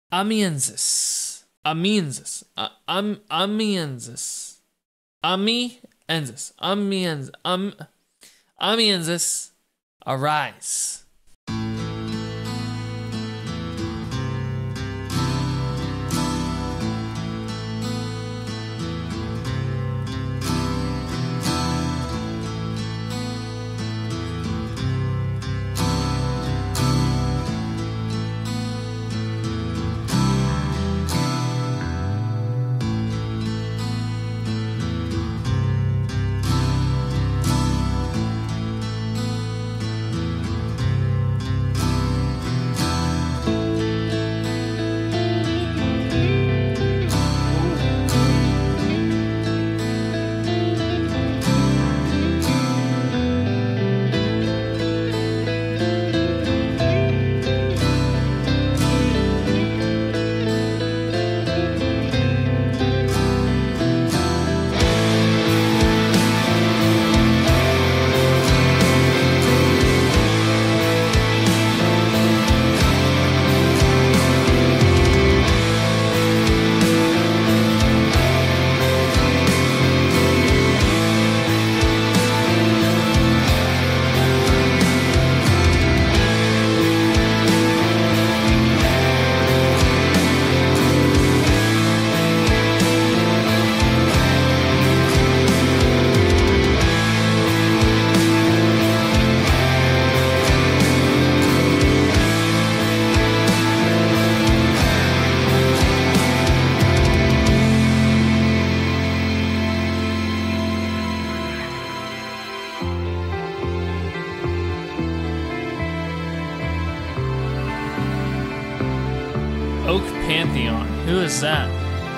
Amiensus. Amiensus. Amiensus. Amiensus. Amiensus. Arise. Pantheon. Who is that?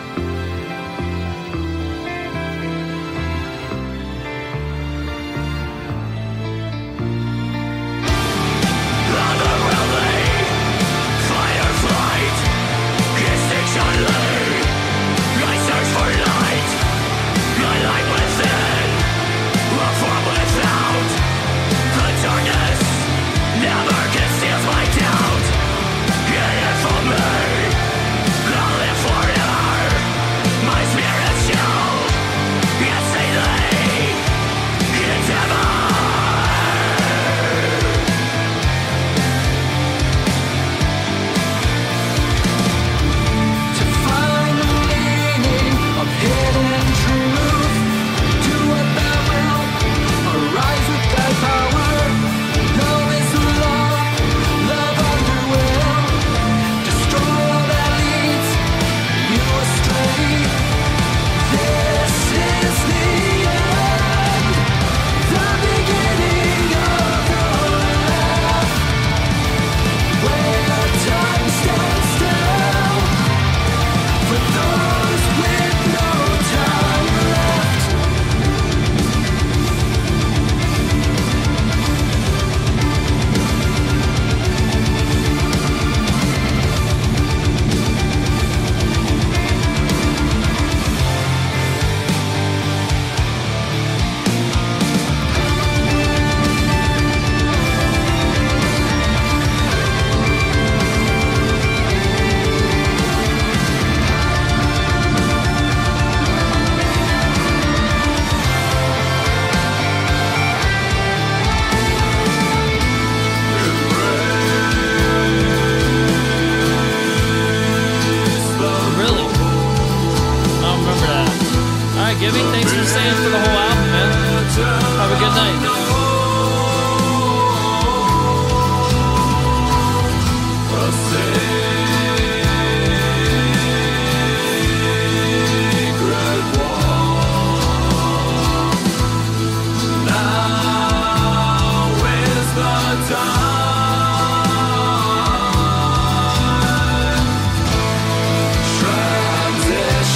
Gibby, thanks for staying for the whole album, man. Have a good night.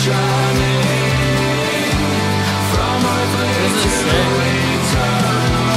Isn't it sick?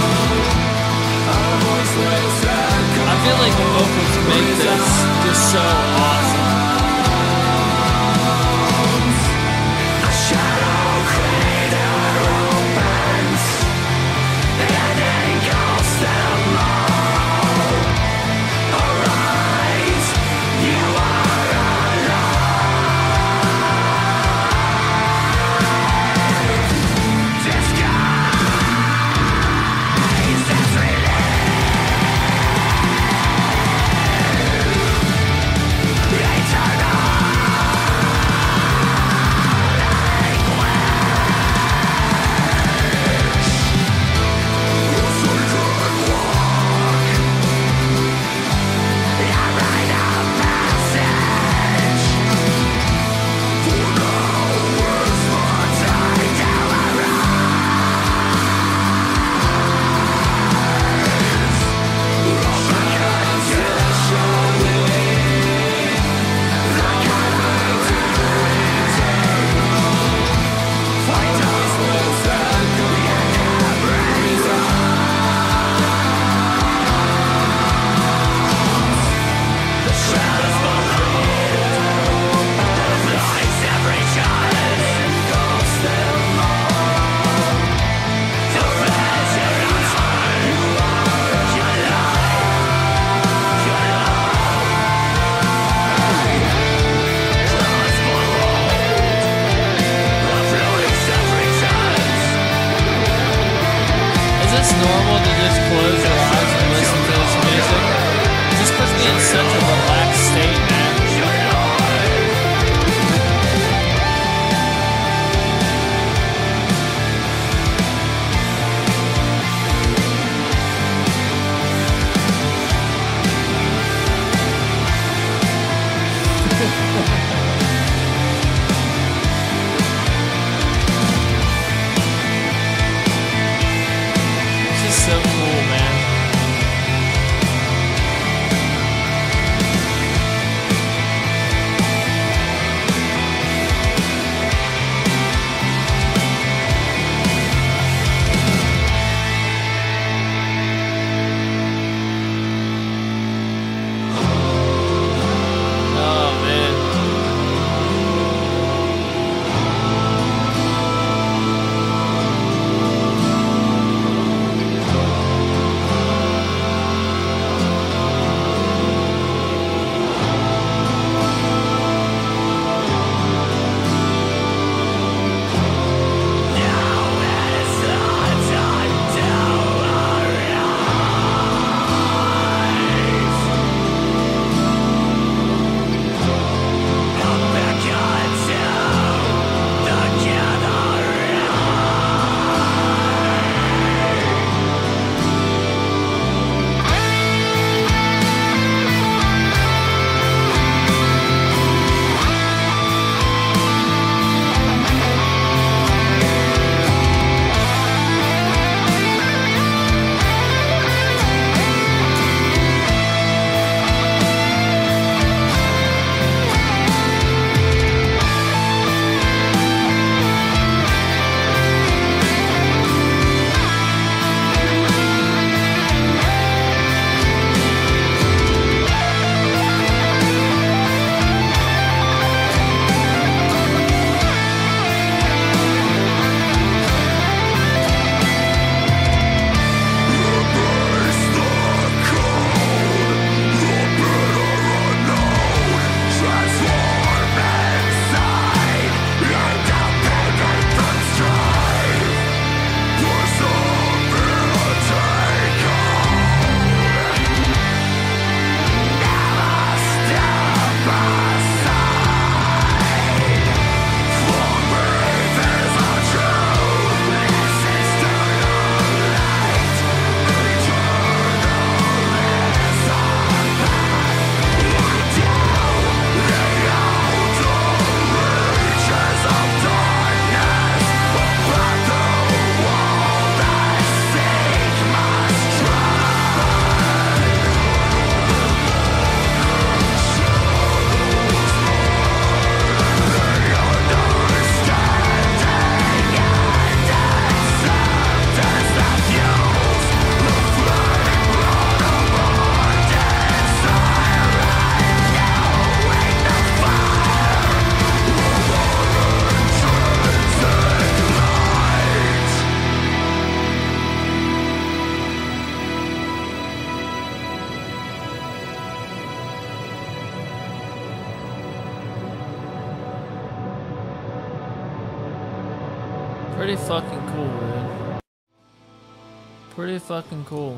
Pretty fucking cool, dude. Pretty fucking cool.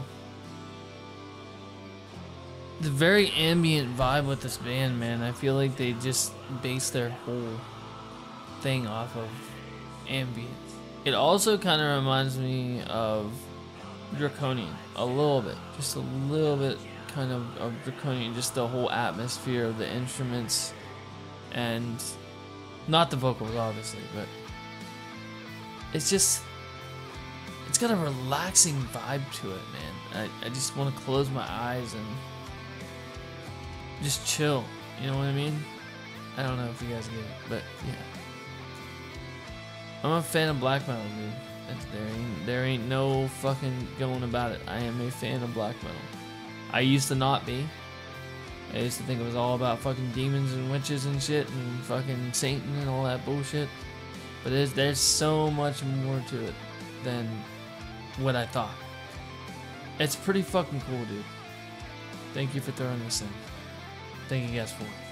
The very ambient vibe with this band, man. I feel like they just base their whole thing off of ambient. It also kind of reminds me of Draconian a little bit, just a little bit kind of Draconian, just the whole atmosphere of the instruments and not the vocals obviously, but it's got a relaxing vibe to it, man. I just want to close my eyes and just chill, you know what I mean? I don't know if you guys get it, but yeah. I'm a fan of black metal, dude. There ain't no fucking going about it. I am a fan of black metal. I used to not be. I used to think it was all about fucking demons and witches and shit and fucking Satan and all that bullshit. But there's so much more to it than what I thought. It's pretty fucking cool, dude. Thank you for throwing this in. Thank you guys for it.